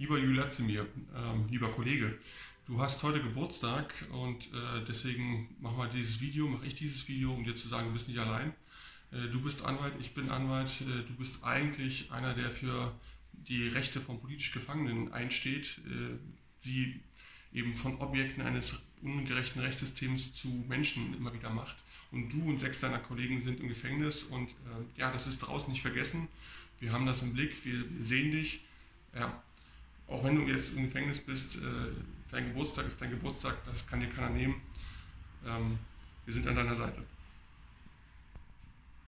Lieber Jülazimir, lieber Kollege, du hast heute Geburtstag und deswegen mache ich dieses Video, um dir zu sagen, du bist nicht allein. Du bist Anwalt, ich bin Anwalt, du bist eigentlich einer, der für die Rechte von politisch Gefangenen einsteht, die eben von Objekten eines ungerechten Rechtssystems zu Menschen immer wieder macht. Und du und 6 deiner Kollegen sind im Gefängnis und ja, das ist draußen nicht vergessen. Wir haben das im Blick, wir sehen dich. Ja, auch wenn du jetzt im Gefängnis bist, dein Geburtstag ist dein Geburtstag, das kann dir keiner nehmen. Wir sind an deiner Seite.